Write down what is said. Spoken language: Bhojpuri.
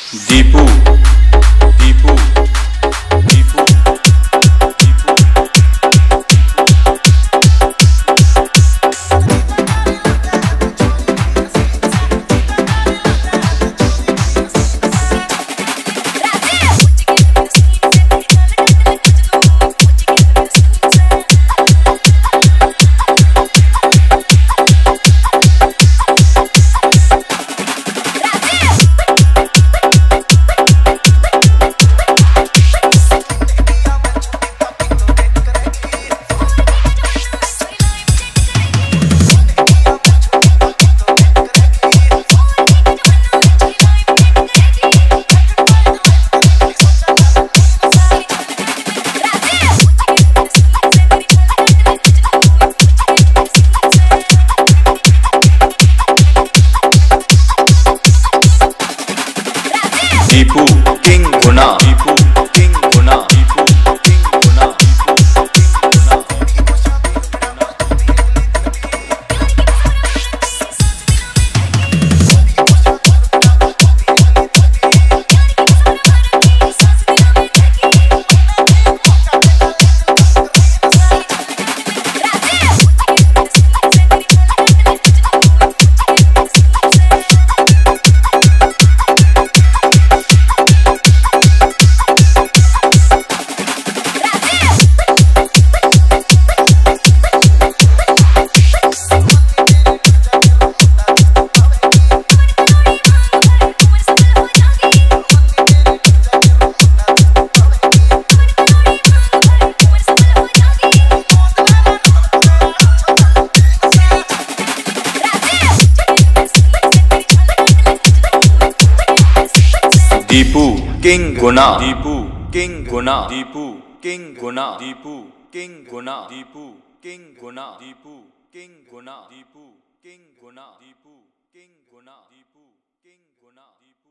दीपू दीपू दीपू दीपू किंग गुना दीपू किंग गुना दीपू किंग गुना दीपू किंग गुना दीपू किंग गुना दीपू किंग गुना दीपू किंग गुना दीपू किंग गुना दीपू किंग गुना दीपू किंग गुना दीपू किंग गुना दीपू किंग गुना दीपू